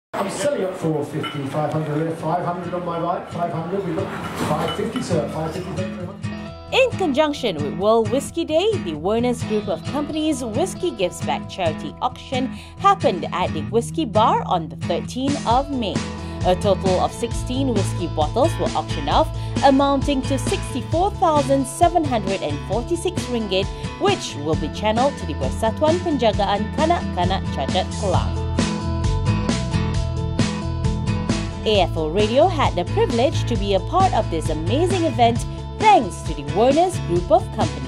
I'm selling at 450, 500, 500 on my right, 500, we got 550, sir, 550, thank you very much. In conjunction with World Whisky Day, the Warner's Group of Companies Whisky Gives Back charity auction happened at the Whisky Bar on the 13th of May. A total of 16 whisky bottles were auctioned off, amounting to 64,746 ringgit, which will be channeled to the Persatuan Penjagaan Kanak-Kanak Cacat Kelang. AFO Radio had the privilege to be a part of this amazing event thanks to the Warner's Group of Companies.